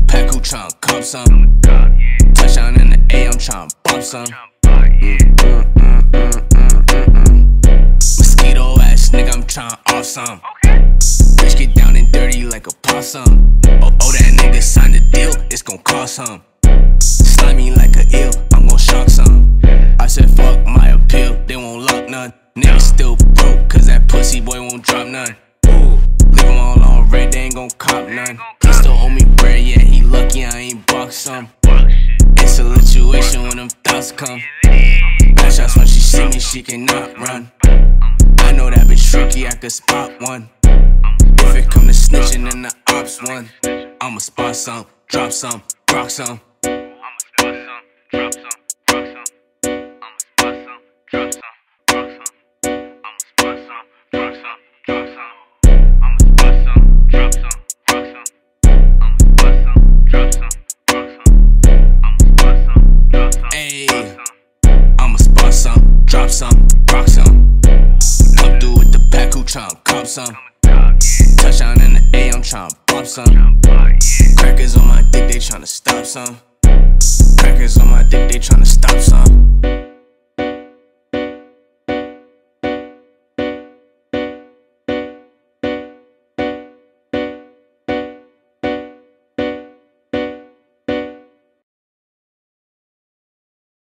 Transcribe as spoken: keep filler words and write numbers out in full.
pack who tryna cop some. Touchdown in the A, I'm tryna bop some. Mm, mm, mm, mm, mm, mm, mm. Mosquito ass nigga, I'm tryna off some. Bitch get down and dirty like a possum. Oh, oh, that nigga signed the deal, it's gon' cost some. Slimy like a eel, I'm gon' shock some. I said fuck my appeal, they won't lock none. Niggas still broke, cause that pussy boy won't drop none. Ooh, leave him all on red, they ain't gon' cop none. He still owe me bread, yeah, he lucky I ain't boxed some. It's a lituation when them thoughts come. Bad shots when she see me, she cannot run. I know that bitch tricky, I could spot one. If it come to snitching, then the ops one. I'ma spot some, drop some, rock some. Drop some, rock some. I'ma spot some, drop some, rock some. I'ma spot some, drop some, drop some. I'ma spot some, drop some, rock some. I'ma spot some, drop some, rock some. I'ma spot some, drop some. Ayy, I'ma spot some, drop some, rock some. Come through with the pack who tryna cop some. Touchdown in the A, I'm tryna bop some. Crackers on my dick, they tryna stop some. Crackers on my dick, they tryna stop some.